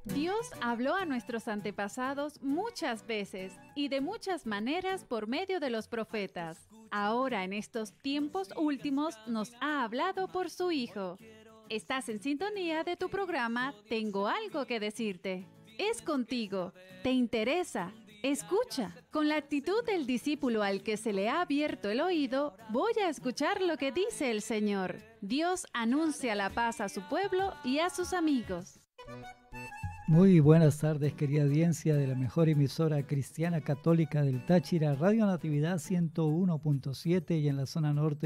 Dios habló a nuestros antepasados muchas veces y de muchas maneras por medio de los profetas. Ahora, en estos tiempos últimos, nos ha hablado por su Hijo. Estás en sintonía de tu programa Tengo algo que decirte. Es contigo. ¿Te interesa? Escucha. Con la actitud del discípulo al que se le ha abierto el oído, voy a escuchar lo que dice el Señor. Dios anuncia la paz a su pueblo y a sus amigos. Muy buenas tardes, querida audiencia de la mejor emisora cristiana católica del Táchira, Radio Natividad 101.7 y en la zona norte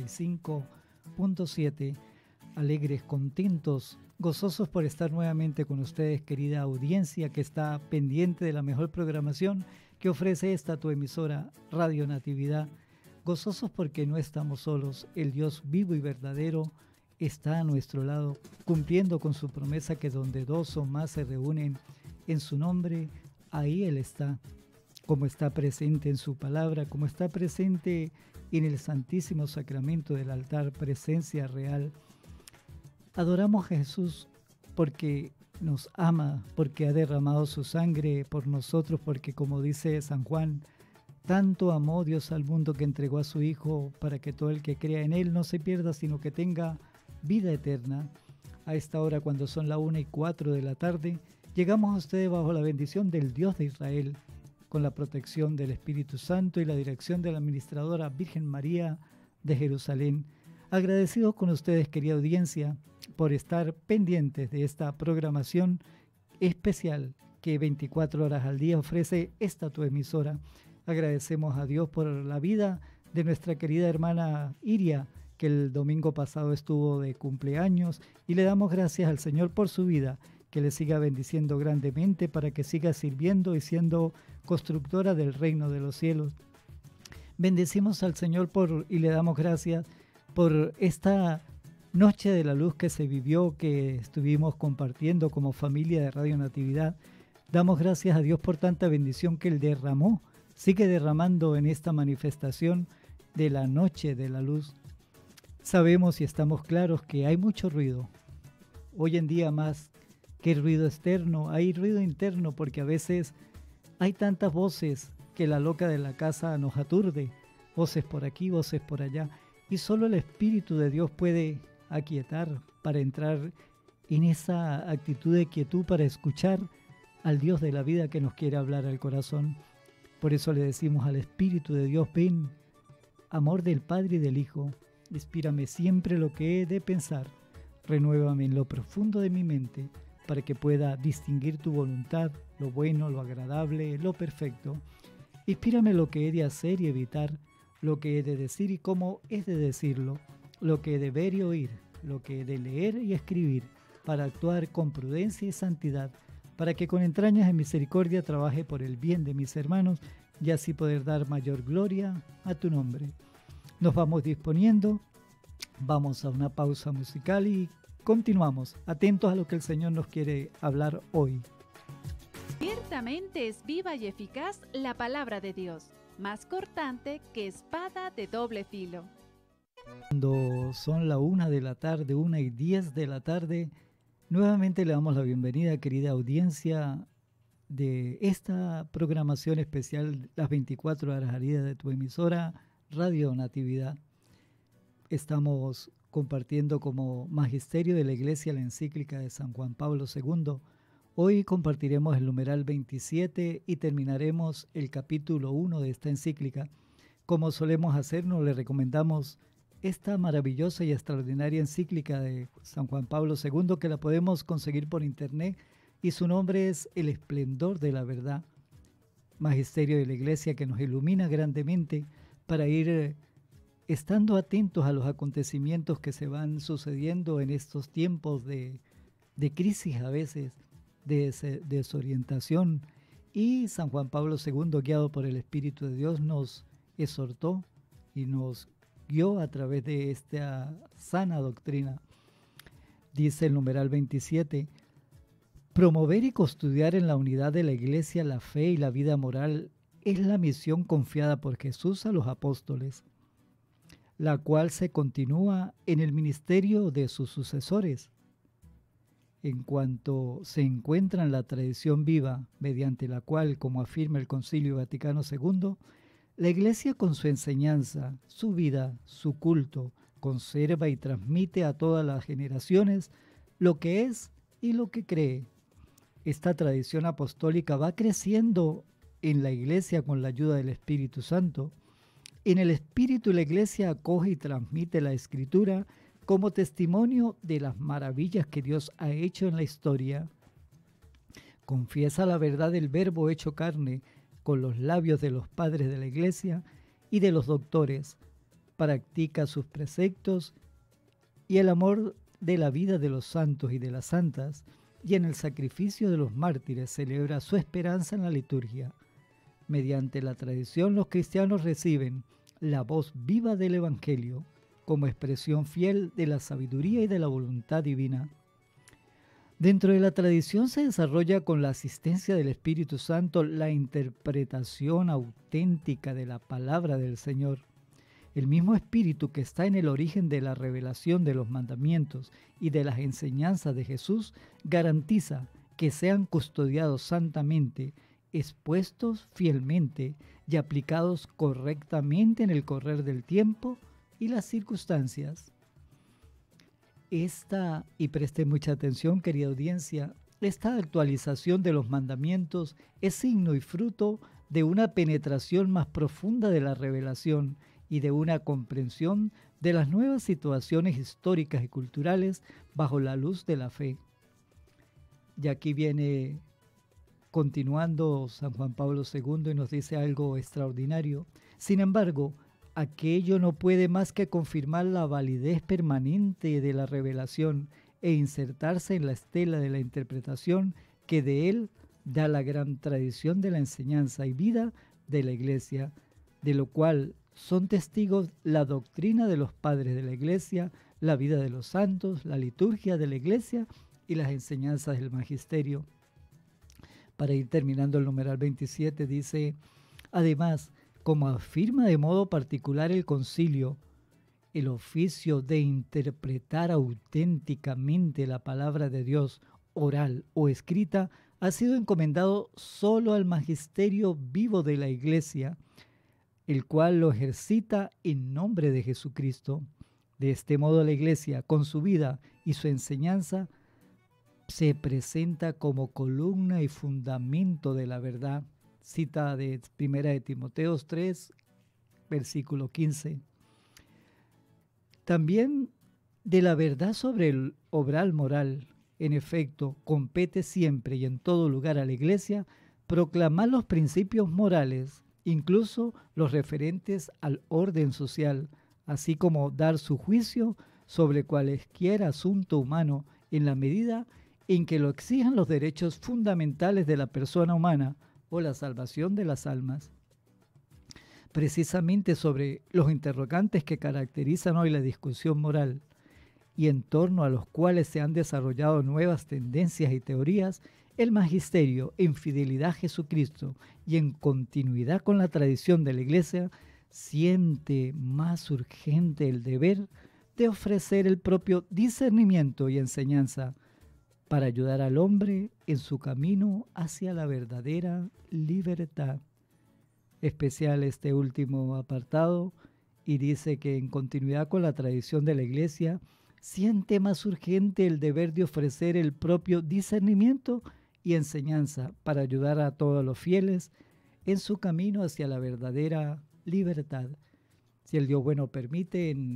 95.7. Alegres, contentos, gozosos por estar nuevamente con ustedes, querida audiencia que está pendiente de la mejor programación que ofrece esta tu emisora Radio Natividad. Gozosos porque no estamos solos, el Dios vivo y verdadero está a nuestro lado, cumpliendo con su promesa que donde dos o más se reúnen en su nombre, ahí Él está, como está presente en su palabra, como está presente en el Santísimo Sacramento del altar, presencia real. Adoramos a Jesús porque nos ama, porque ha derramado su sangre por nosotros, porque como dice San Juan, tanto amó Dios al mundo que entregó a su Hijo para que todo el que crea en Él no se pierda, sino que tenga vida eterna. A esta hora, cuando son las 1:04 de la tarde, llegamos a ustedes bajo la bendición del Dios de Israel, con la protección del Espíritu Santo y la dirección de la administradora Virgen María de Jerusalén. Agradecidos con ustedes, querida audiencia, por estar pendientes de esta programación especial que 24 horas al día ofrece esta tu emisora. Agradecemos a Dios por la vida de nuestra querida hermana Iria, que el domingo pasado estuvo de cumpleaños, y le damos gracias al Señor por su vida, que le siga bendiciendo grandemente para que siga sirviendo y siendo constructora del reino de los cielos. Bendecimos al Señor y le damos gracias por esta noche de la luz que se vivió, que estuvimos compartiendo como familia de Radio Natividad. Damos gracias a Dios por tanta bendición que Él derramó, sigue derramando en esta manifestación de la noche de la luz. Sabemos y estamos claros que hay mucho ruido. Hoy en día más que ruido externo, hay ruido interno, porque a veces hay tantas voces que la loca de la casa nos aturde. Voces por aquí, voces por allá. Y solo el Espíritu de Dios puede aquietar para entrar en esa actitud de quietud para escuchar al Dios de la vida que nos quiere hablar al corazón. Por eso le decimos al Espíritu de Dios: ven, amor del Padre y del Hijo. Inspírame siempre lo que he de pensar, renuévame en lo profundo de mi mente, para que pueda distinguir tu voluntad, lo bueno, lo agradable, lo perfecto. Inspírame lo que he de hacer y evitar, lo que he de decir y cómo he de decirlo, lo que he de ver y oír, lo que he de leer y escribir, para actuar con prudencia y santidad, para que con entrañas de misericordia trabaje por el bien de mis hermanos y así poder dar mayor gloria a tu nombre. Nos vamos disponiendo, vamos a una pausa musical y continuamos, atentos a lo que el Señor nos quiere hablar hoy. Ciertamente es viva y eficaz la palabra de Dios, más cortante que espada de doble filo. Cuando son la 1 de la tarde, 1:10 de la tarde, nuevamente le damos la bienvenida, querida audiencia, de esta programación especial, las 24 horas al día de tu emisora Radio Natividad. Estamos compartiendo como magisterio de la Iglesia la encíclica de San Juan Pablo II. Hoy compartiremos el numeral 27 y terminaremos el capítulo 1 de esta encíclica. Como solemos hacernos, le recomendamos esta maravillosa y extraordinaria encíclica de San Juan Pablo II, que la podemos conseguir por internet, y su nombre es El esplendor de la verdad. Magisterio de la Iglesia que nos ilumina grandemente para ir estando atentos a los acontecimientos que se van sucediendo en estos tiempos de crisis, a veces de desorientación. Y San Juan Pablo II, guiado por el Espíritu de Dios, nos exhortó y nos guió a través de esta sana doctrina. Dice el numeral 27: promover y custodiar en la unidad de la Iglesia la fe y la vida moral es la misión confiada por Jesús a los apóstoles, la cual se continúa en el ministerio de sus sucesores. en cuanto se encuentra en la tradición viva, mediante la cual, como afirma el Concilio Vaticano II, la Iglesia con su enseñanza, su vida, su culto, conserva y transmite a todas las generaciones lo que es y lo que cree. Esta tradición apostólica va creciendo en la Iglesia con la ayuda del Espíritu Santo. En el Espíritu la Iglesia acoge y transmite la Escritura como testimonio de las maravillas que Dios ha hecho en la historia. Confiesa la verdad del Verbo hecho carne con los labios de los padres de la Iglesia y de los doctores. Practica sus preceptos y el amor de la vida de los santos y de las santas, y en el sacrificio de los mártires celebra su esperanza en la liturgia. Mediante la tradición los cristianos reciben la voz viva del Evangelio como expresión fiel de la sabiduría y de la voluntad divina. Dentro de la tradición se desarrolla con la asistencia del Espíritu Santo la interpretación auténtica de la palabra del Señor. El mismo Espíritu que está en el origen de la revelación de los mandamientos y de las enseñanzas de Jesús garantiza que sean custodiados santamente, expuestos fielmente y aplicados correctamente en el correr del tiempo y las circunstancias. Y preste mucha atención, querida audiencia, esta actualización de los mandamientos es signo y fruto de una penetración más profunda de la revelación y de una comprensión de las nuevas situaciones históricas y culturales bajo la luz de la fe. Y aquí viene continuando San Juan Pablo II y nos dice algo extraordinario. Sin embargo, aquello no puede más que confirmar la validez permanente de la revelación e insertarse en la estela de la interpretación que de él da la gran tradición de la enseñanza y vida de la Iglesia, de lo cual son testigos la doctrina de los padres de la Iglesia, la vida de los santos, la liturgia de la Iglesia y las enseñanzas del magisterio. Para ir terminando el numeral 27 dice, además, como afirma de modo particular el concilio, el oficio de interpretar auténticamente la palabra de Dios, oral o escrita, ha sido encomendado solo al magisterio vivo de la Iglesia, el cual lo ejercita en nombre de Jesucristo. De este modo la Iglesia, con su vida y su enseñanza, se presenta como columna y fundamento de la verdad. Cita de 1 de Timoteo 3, versículo 15. También de la verdad sobre el obrar moral. En efecto, compete siempre y en todo lugar a la Iglesia proclamar los principios morales, incluso los referentes al orden social, así como dar su juicio sobre cualesquier asunto humano en la medida en que lo exijan los derechos fundamentales de la persona humana o la salvación de las almas. Precisamente sobre los interrogantes que caracterizan hoy la discusión moral y en torno a los cuales se han desarrollado nuevas tendencias y teorías, el magisterio, en fidelidad a Jesucristo y en continuidad con la tradición de la Iglesia, siente más urgente el deber de ofrecer el propio discernimiento y enseñanza para ayudar al hombre en su camino hacia la verdadera libertad. Especial este último apartado, y dice que en continuidad con la tradición de la Iglesia, siente más urgente el deber de ofrecer el propio discernimiento y enseñanza para ayudar a todos los fieles en su camino hacia la verdadera libertad. Si el Dios bueno permite, en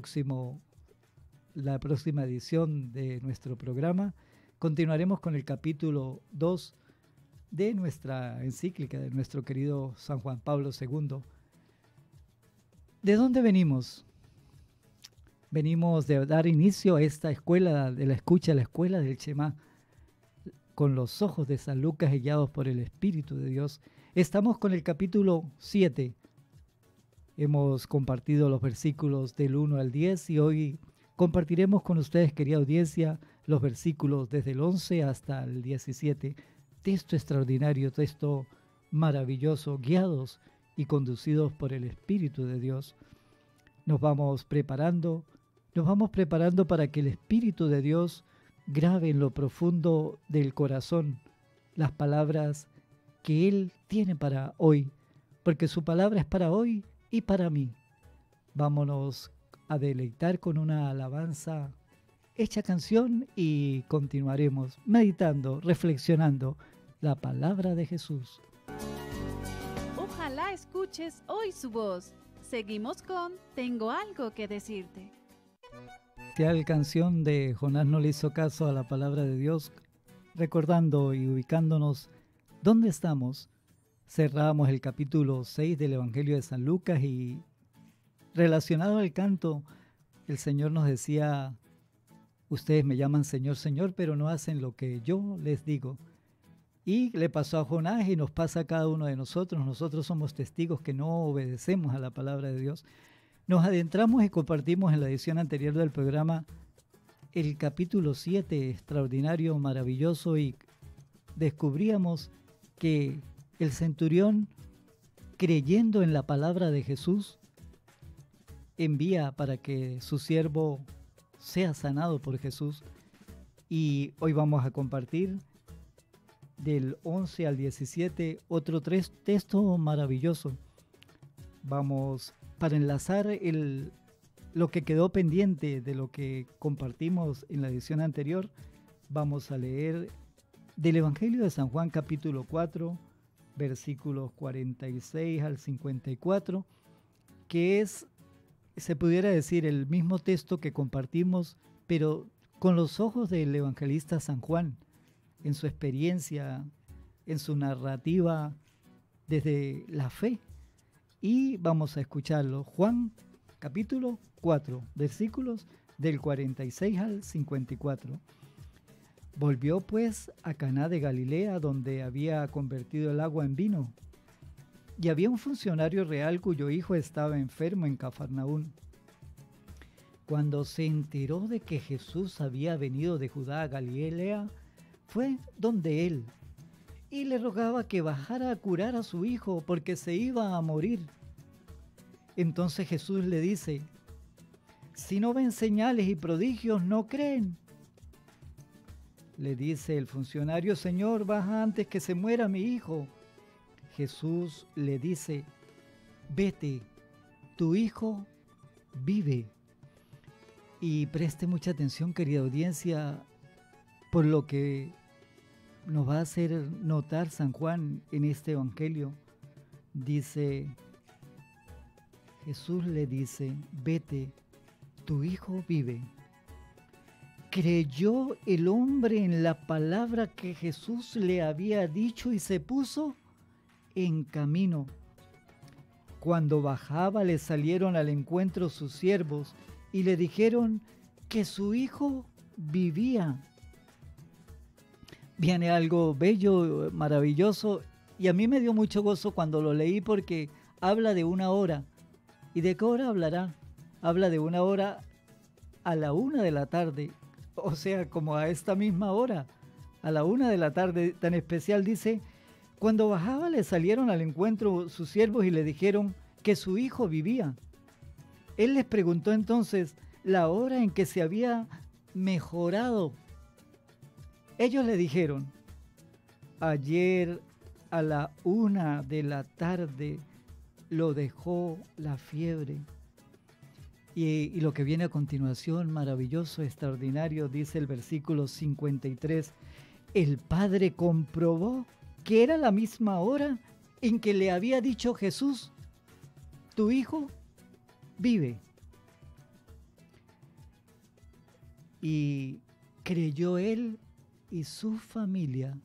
la próxima edición de nuestro programa, continuaremos con el capítulo 2 de nuestra encíclica, de nuestro querido San Juan Pablo II. ¿De dónde venimos? Venimos de dar inicio a esta escuela de la escucha, la escuela del Shema, con los ojos de San Lucas y guiados por el Espíritu de Dios. Estamos con el capítulo 7. Hemos compartido los versículos del 1 al 10 y hoy compartiremos con ustedes, querida audiencia, los versículos desde el 11 hasta el 17. Texto extraordinario, texto maravilloso, guiados y conducidos por el Espíritu de Dios. Nos vamos preparando para que el Espíritu de Dios grabe en lo profundo del corazón las palabras que Él tiene para hoy, porque su palabra es para hoy y para mí. Vámonos a deleitar con una alabanza hecha canción y continuaremos meditando, reflexionando la palabra de Jesús. Ojalá escuches hoy su voz. Seguimos con Tengo algo que decirte. La canción de Jonás no le hizo caso a la palabra de Dios, recordando y ubicándonos dónde estamos. Cerramos el capítulo 6 del Evangelio de San Lucas y relacionado al canto, el Señor nos decía: ustedes me llaman Señor, Señor, pero no hacen lo que yo les digo. Y le pasó a Jonás y nos pasa a cada uno de nosotros. Nosotros somos testigos que no obedecemos a la palabra de Dios. Nos adentramos y compartimos en la edición anterior del programa el capítulo 7, extraordinario, maravilloso, y descubríamos que el centurión, creyendo en la palabra de Jesús, envía para que su siervo sea sanado por Jesús. Y hoy vamos a compartir del 11 al 17 otro texto maravilloso. Vamos para enlazar lo que quedó pendiente de lo que compartimos en la edición anterior. Vamos a leer del Evangelio de San Juan capítulo 4, versículos 46 al 54, que es, se pudiera decir, el mismo texto que compartimos, pero con los ojos del evangelista San Juan, en su experiencia, en su narrativa desde la fe. Y vamos a escucharlo. Juan capítulo 4, versículos del 46 al 54. Volvió pues a Caná de Galilea, donde había convertido el agua en vino. Y había un funcionario real cuyo hijo estaba enfermo en Cafarnaún. Cuando se enteró de que Jesús había venido de Judá a Galilea, fue donde él y le rogaba que bajara a curar a su hijo porque se iba a morir. Entonces Jesús le dice: si no ven señales y prodigios, no creen. Le dice el funcionario: Señor, baja antes que se muera mi hijo. Jesús le dice: vete, tu hijo vive. Y preste mucha atención, querida audiencia, por lo que nos va a hacer notar San Juan en este evangelio. Dice, Jesús le dice: vete, tu hijo vive. Creyó el hombre en la palabra que Jesús le había dicho y se puso en camino. Cuando bajaba, le salieron al encuentro sus siervos y le dijeron que su hijo vivía. Viene algo bello, maravilloso, y a mí me dio mucho gozo cuando lo leí porque habla de una hora. ¿Y de qué hora hablará? Habla de una hora a la 1 de la tarde, o sea, como a esta misma hora, a la 1 de la tarde, tan especial. Dice: cuando bajaba le salieron al encuentro sus siervos y le dijeron que su hijo vivía. Él les preguntó entonces la hora en que se había mejorado. Ellos le dijeron: ayer a la 1 de la tarde lo dejó la fiebre. Y lo que viene a continuación, maravilloso, extraordinario, dice el versículo 53. El padre comprobó que era la misma hora en que le había dicho Jesús: tu hijo vive. Y creyó él y su familia.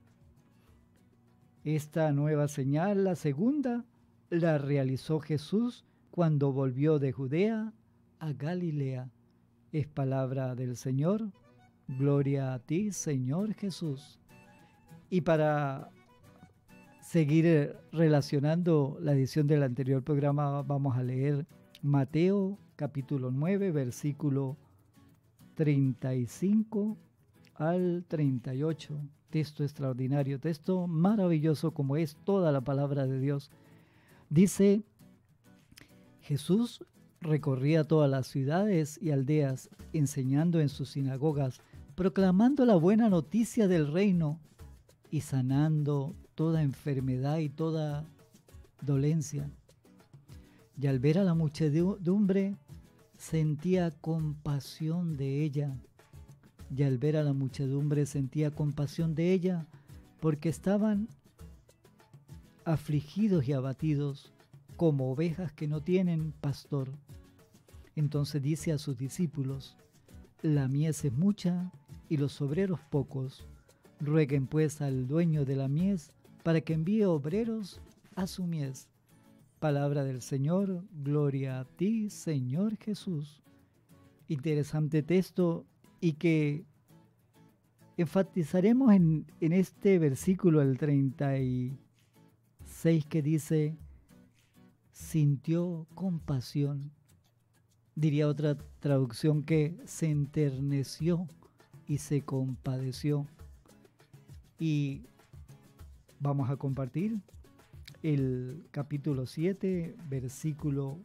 Esta nueva señal, la segunda, la realizó Jesús cuando volvió de Judea a Galilea. Es palabra del Señor. Gloria a ti, Señor Jesús. Y para seguir relacionando la edición del anterior programa, vamos a leer Mateo capítulo 9, versículo 35 al 38. Texto extraordinario, texto maravilloso como es toda la palabra de Dios. Dice: Jesús recorría todas las ciudades y aldeas, enseñando en sus sinagogas, proclamando la buena noticia del reino y sanando toda enfermedad y toda dolencia. Y al ver a la muchedumbre, sentía compasión de ella. Y al ver a la muchedumbre, sentía compasión de ella, porque estaban afligidos y abatidos, como ovejas que no tienen pastor. Entonces dice a sus discípulos: la mies es mucha y los obreros pocos. Rueguen pues al dueño de la mies para que envíe obreros a su mies. Palabra del Señor, gloria a ti, Señor Jesús. Interesante texto, y que enfatizaremos en este versículo, el 36, que dice: sintió compasión. Diría otra traducción que se enterneció y se compadeció. Y vamos a compartir el capítulo 7, versículo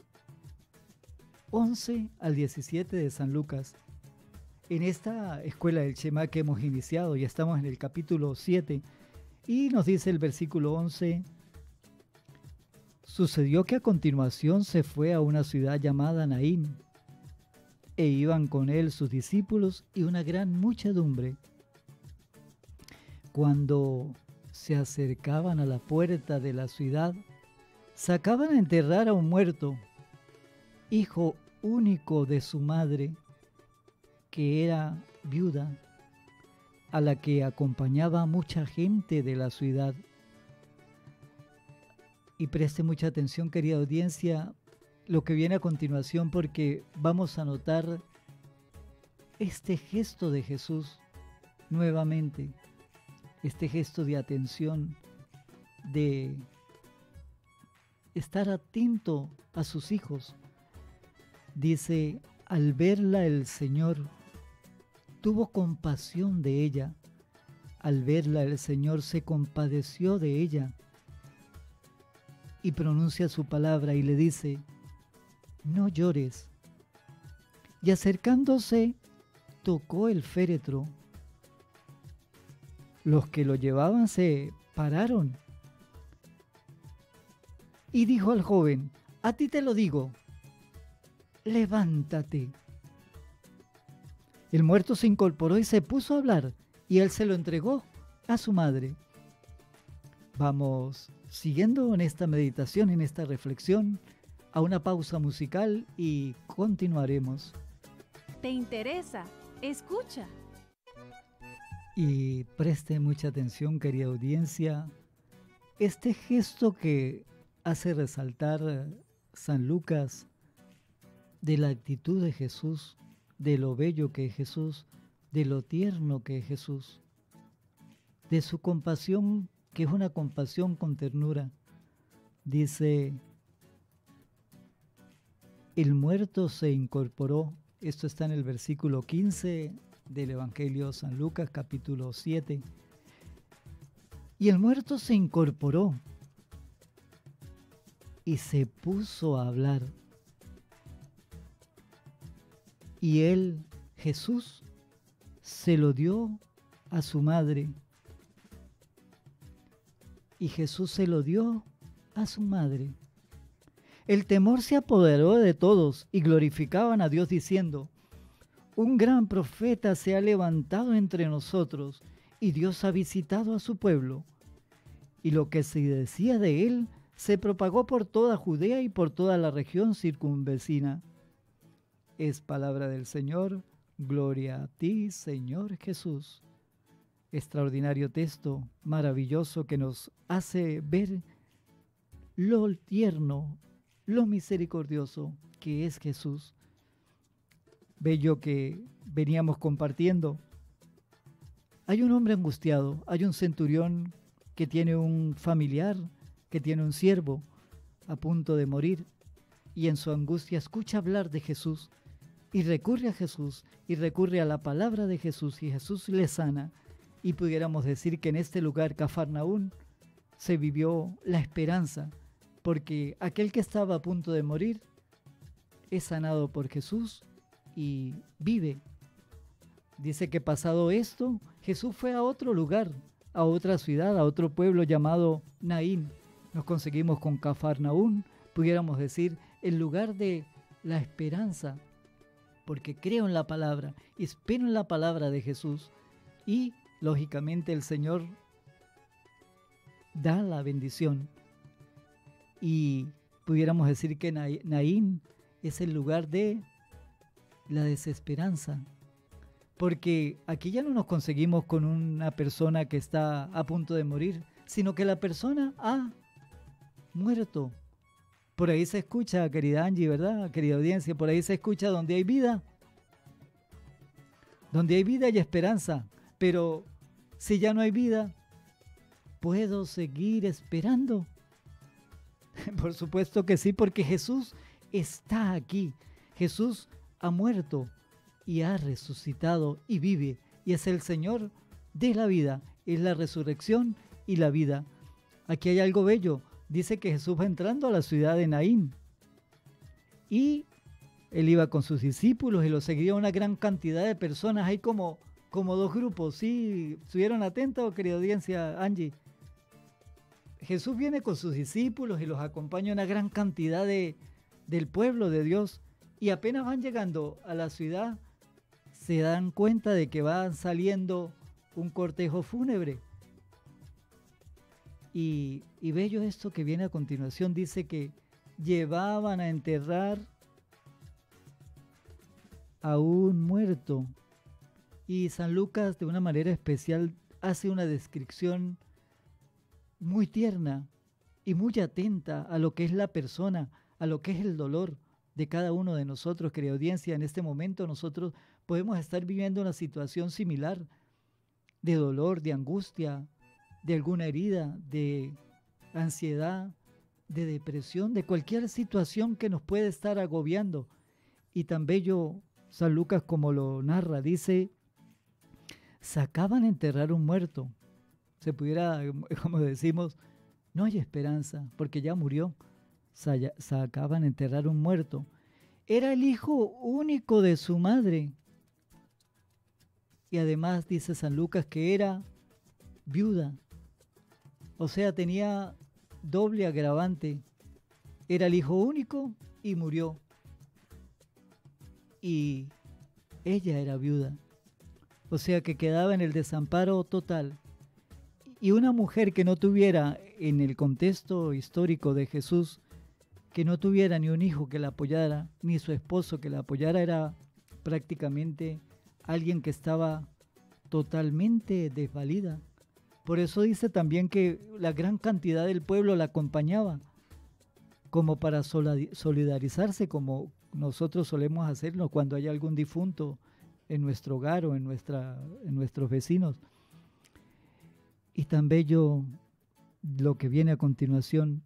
11 al 17 de San Lucas. En esta escuela del Shema que hemos iniciado, ya estamos en el capítulo 7, y nos dice el versículo 11: sucedió que a continuación se fue a una ciudad llamada Naín, e iban con él sus discípulos y una gran muchedumbre. Cuando se acercaban a la puerta de la ciudad, sacaban a enterrar a un muerto, hijo único de su madre, que era viuda, a la que acompañaba mucha gente de la ciudad. Y preste mucha atención, querida audiencia, lo que viene a continuación, porque vamos a notar este gesto de Jesús nuevamente, este gesto de atención, de estar atento a sus hijos. Dice: al verla el Señor tuvo compasión de ella. Al verla el Señor se compadeció de ella. Y pronuncia su palabra y le dice: no llores. Y acercándose, tocó el féretro. Los que lo llevaban se pararon. Y dijo al joven: a ti te lo digo, levántate. El muerto se incorporó y se puso a hablar, y él se lo entregó a su madre. Vamos siguiendo en esta meditación, en esta reflexión, a una pausa musical y continuaremos. ¿Te interesa? Escucha. Y preste mucha atención, querida audiencia, este gesto que hace resaltar San Lucas de la actitud de Jesús, de lo bello que es Jesús, de lo tierno que es Jesús, de su compasión, que es una compasión con ternura. Dice: el muerto se incorporó. Esto está en el versículo 15 del Evangelio de San Lucas, capítulo 7. Y el muerto se incorporó y se puso a hablar. Y él, Jesús, se lo dio a su madre. Y Jesús se lo dio a su madre. El temor se apoderó de todos y glorificaban a Dios diciendo: un gran profeta se ha levantado entre nosotros y Dios ha visitado a su pueblo. Y lo que se decía de él se propagó por toda Judea y por toda la región circunvecina. Es palabra del Señor. Gloria a ti, Señor Jesús. Extraordinario texto, maravilloso, que nos hace ver lo tierno, lo misericordioso que es Jesús. Bello que veníamos compartiendo. Hay un hombre angustiado, hay un centurión que tiene un familiar, que tiene un siervo a punto de morir, y en su angustia escucha hablar de Jesús y recurre a Jesús y recurre a la palabra de Jesús, y Jesús le sana. Y pudiéramos decir que en este lugar, Cafarnaún, se vivió la esperanza, porque aquel que estaba a punto de morir es sanado por Jesús y vive. Dice que pasado esto, Jesús fue a otro lugar, a otra ciudad, a otro pueblo llamado Naín. Nos conseguimos con Cafarnaún, pudiéramos decir, el lugar de la esperanza, porque creo en la palabra, espero en la palabra de Jesús y, lógicamente, el Señor da la bendición. Y pudiéramos decir que Naín es el lugar de la desesperanza, porque aquí ya no nos conseguimos con una persona que está a punto de morir, sino que la persona ha muerto. Por ahí se escucha, querida Angie, ¿verdad? Querida audiencia, por ahí se escucha donde hay vida y esperanza. Pero si ya no hay vida, ¿puedo seguir esperando? Por supuesto que sí, porque Jesús está aquí. Jesús ha muerto y ha resucitado y vive. Y es el Señor de la vida. Es la resurrección y la vida. Aquí hay algo bello. Dice que Jesús va entrando a la ciudad de Naín. Y él iba con sus discípulos y lo seguía una gran cantidad de personas. Hay como dos grupos. ¿Sí? ¿Estuvieron atentos, querida audiencia, Angie? Jesús viene con sus discípulos y los acompaña una gran cantidad del pueblo de Dios. Y apenas van llegando a la ciudad, se dan cuenta de que va saliendo un cortejo fúnebre. Y bello esto que viene a continuación, dice que llevaban a enterrar a un muerto. Y San Lucas, de una manera especial, hace una descripción muy tierna y muy atenta a lo que es la persona, a lo que es el dolor de cada uno de nosotros. Querida audiencia, en este momento nosotros podemos estar viviendo una situación similar de dolor, de angustia, de alguna herida, de ansiedad, de depresión, de cualquier situación que nos puede estar agobiando. Y tan bello San Lucas como lo narra, dice, sacaban a enterrar un muerto. Se pudiera, como decimos, no hay esperanza, porque ya murió. Sacaban a enterrar un muerto. Era el hijo único de su madre. Y además dice San Lucas que era viuda. O sea, tenía doble agravante. Era el hijo único y murió. Y ella era viuda. O sea que quedaba en el desamparo total. Y una mujer que no tuviera, en el contexto histórico de Jesús, que no tuviera ni un hijo que la apoyara, ni su esposo que la apoyara, era prácticamente alguien que estaba totalmente desvalida. Por eso dice también que la gran cantidad del pueblo la acompañaba, como para solidarizarse, como nosotros solemos hacerlo cuando hay algún difunto en nuestro hogar o en nuestros vecinos. Y tan bello lo que viene a continuación.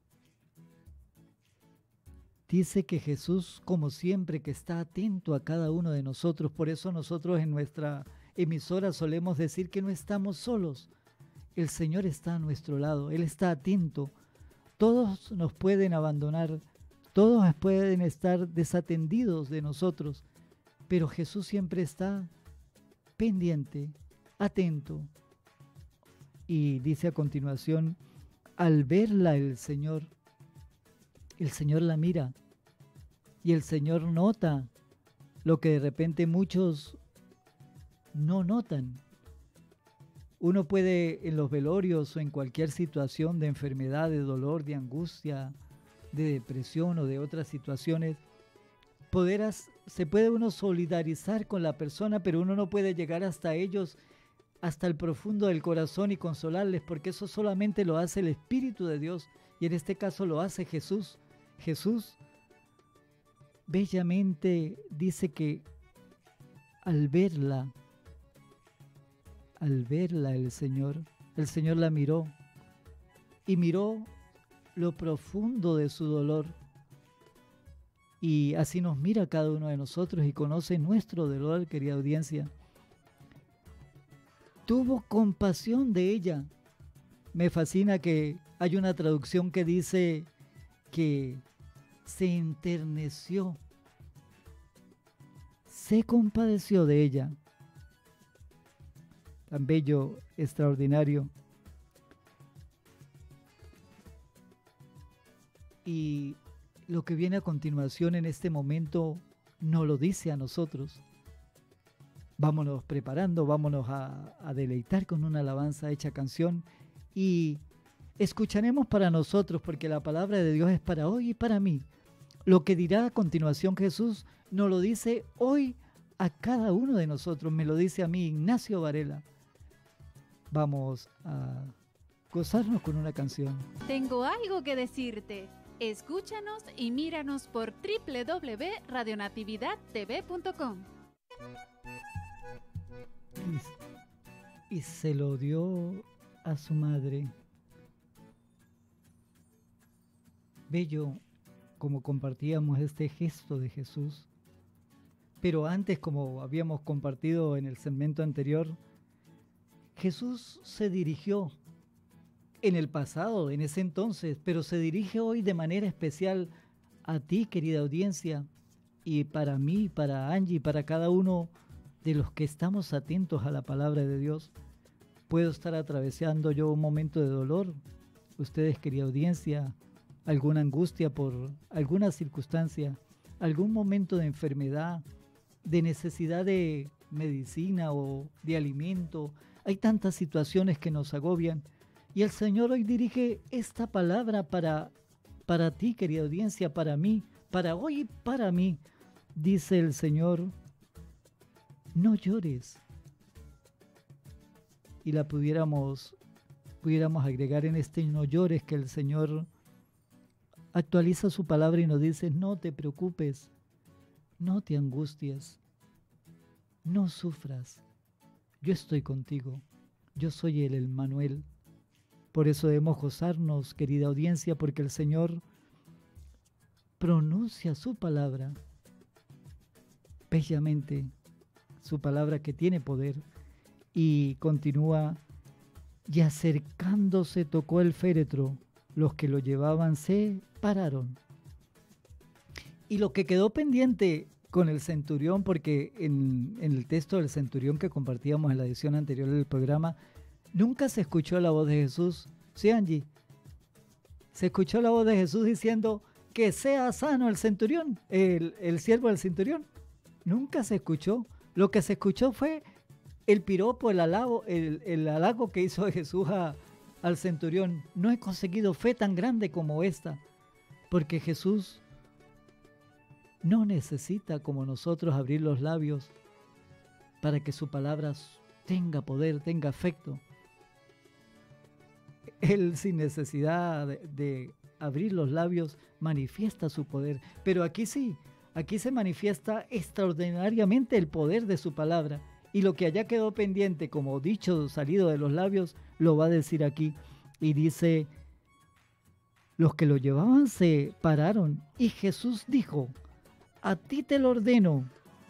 Dice que Jesús, como siempre, que está atento a cada uno de nosotros. Por eso nosotros en nuestra emisora solemos decir que no estamos solos. El Señor está a nuestro lado, Él está atento. Todos nos pueden abandonar, todos pueden estar desatendidos de nosotros, pero Jesús siempre está pendiente, atento. Y dice a continuación, al verla el Señor la mira y el Señor nota lo que de repente muchos no notan. Uno puede en los velorios o en cualquier situación de enfermedad, de dolor, de angustia, de depresión o de otras situaciones, se puede uno solidarizar con la persona, pero uno no puede llegar hasta ellos, hasta el profundo del corazón y consolarles, porque eso solamente lo hace el Espíritu de Dios y en este caso lo hace Jesús. Jesús bellamente dice que al verla el Señor la miró y miró lo profundo de su dolor. Y así nos mira cada uno de nosotros y conoce nuestro dolor, querida audiencia. Tuvo compasión de ella. Me fascina que hay una traducción que dice que se enterneció, se compadeció de ella. tan bello, extraordinario. Y lo que viene a continuación en este momento nos lo dice a nosotros. Vámonos preparando, vámonos a deleitar con una alabanza hecha canción y escucharemos para nosotros, porque la palabra de Dios es para hoy y para mí. Lo que dirá a continuación Jesús nos lo dice hoy a cada uno de nosotros, me lo dice a mí Ignacio Varela. Vamos a gozarnos con una canción. Tengo algo que decirte. Escúchanos y míranos por www.radionatividadtv.com. Y se lo dio a su madre. Bello como compartíamos este gesto de Jesús. Pero antes, como habíamos compartido en el segmento anterior, Jesús se dirigió en el pasado, en ese entonces, pero se dirige hoy de manera especial a ti, querida audiencia, y para mí, para Angie, para cada uno de los que estamos atentos a la palabra de Dios. Puedo estar atravesando yo un momento de dolor, ustedes, querida audiencia, alguna angustia por alguna circunstancia, algún momento de enfermedad, de necesidad de medicina o de alimento. Hay tantas situaciones que nos agobian y el Señor hoy dirige esta palabra para ti, querida audiencia, para mí, para hoy y para mí. Dice el Señor, no llores. Y la pudiéramos agregar en este no llores, que el Señor actualiza su palabra y nos dice, no te preocupes, no te angusties, no sufras, yo estoy contigo, yo soy el Emmanuel. Por eso debemos gozarnos, querida audiencia, porque el Señor pronuncia su palabra bellamente, su palabra que tiene poder, y continúa, y acercándose tocó el féretro, los que lo llevaban se pararon. Y lo que quedó pendiente con el centurión, porque en el texto del centurión que compartíamos en la edición anterior del programa, nunca se escuchó la voz de Jesús. ¿Sí, Angie? Se escuchó la voz de Jesús diciendo que sea sano el centurión, el siervo del centurión. Nunca se escuchó. Lo que se escuchó fue el piropo, el halago que hizo Jesús al centurión. No he conseguido fe tan grande como esta, porque Jesús no necesita como nosotros abrir los labios para que su palabra tenga poder, tenga efecto. Él, sin necesidad de abrir los labios, manifiesta su poder. Pero aquí sí, aquí se manifiesta extraordinariamente el poder de su palabra. Y lo que allá quedó pendiente, como dicho salido de los labios, lo va a decir aquí. Y dice, los que lo llevaban se pararon y Jesús dijo, a ti te lo ordeno,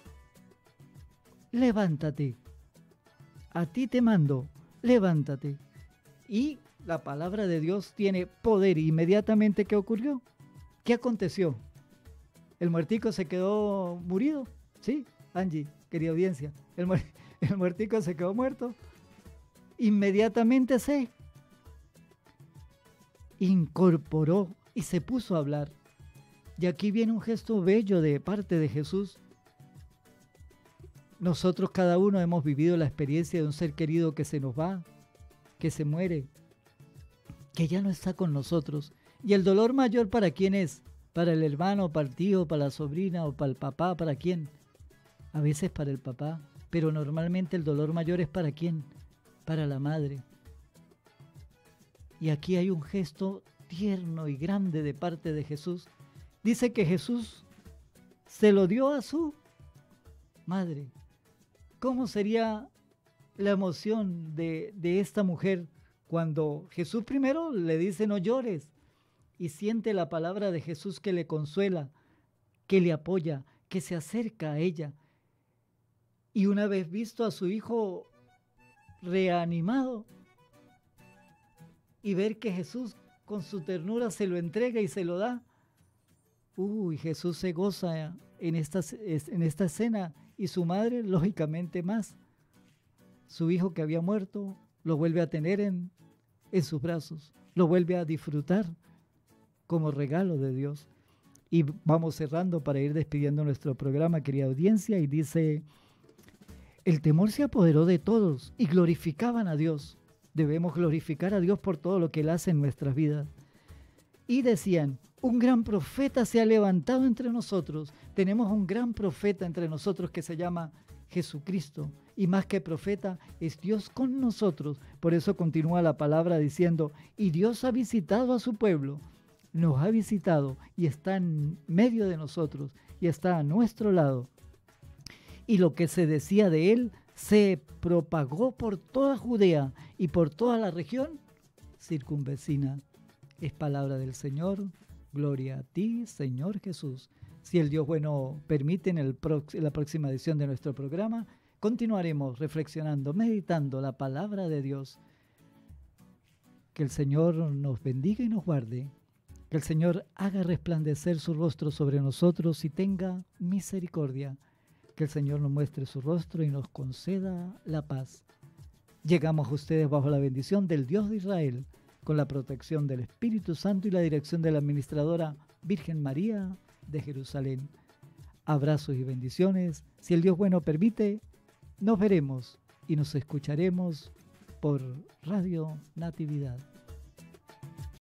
levántate, a ti te mando, levántate. Y la palabra de Dios tiene poder. Inmediatamente, ¿qué ocurrió? ¿Qué aconteció? ¿El muertico se quedó murido? ¿Sí, Angie, querida audiencia? ¿El muertico se quedó muerto? Inmediatamente se incorporó y se puso a hablar. Y aquí viene un gesto bello de parte de Jesús. Nosotros cada uno hemos vivido la experiencia de un ser querido que se nos va, que se muere, que ya no está con nosotros. Y el dolor mayor, ¿para quién es? ¿Para el hermano, para el tío, para la sobrina o para el papá? ¿Para quién? A veces para el papá, pero normalmente el dolor mayor es ¿para quién? Para la madre. Y aquí hay un gesto tierno y grande de parte de Jesús. Dice que Jesús se lo dio a su madre. ¿Cómo sería la emoción de esta mujer cuando Jesús primero le dice no llores y siente la palabra de Jesús que le consuela, que le apoya, que se acerca a ella? Y una vez visto a su hijo reanimado y ver que Jesús con su ternura se lo entrega y se lo da, Jesús se goza en esta escena y su madre lógicamente más. su hijo que había muerto, lo vuelve a tener en sus brazos, lo vuelve a disfrutar como regalo de Dios. Y vamos cerrando para ir despidiendo nuestro programa, querida audiencia, y dice: el temor se apoderó de todos y glorificaban a Dios. Debemos glorificar a Dios por todo lo que Él hace en nuestras vidas. Y decían: un gran profeta se ha levantado entre nosotros. Tenemos un gran profeta entre nosotros que se llama Jesucristo. Y más que profeta, es Dios con nosotros. Por eso continúa la palabra diciendo: y Dios ha visitado a su pueblo. Nos ha visitado y está en medio de nosotros y está a nuestro lado. Y lo que se decía de Él se propagó por toda Judea y por toda la región circunvecina. Es palabra del Señor. Gloria a ti, Señor Jesús. Si el Dios bueno permite, en la próxima edición de nuestro programa continuaremos reflexionando, meditando la palabra de Dios. Que el Señor nos bendiga y nos guarde. Que el Señor haga resplandecer su rostro sobre nosotros y tenga misericordia. Que el Señor nos muestre su rostro y nos conceda la paz. Llegamos a ustedes bajo la bendición del Dios de Israel, con la protección del Espíritu Santo y la dirección de la administradora Virgen María de Jerusalén. Abrazos y bendiciones. Si el Dios bueno permite, nos veremos y nos escucharemos por Radio Natividad.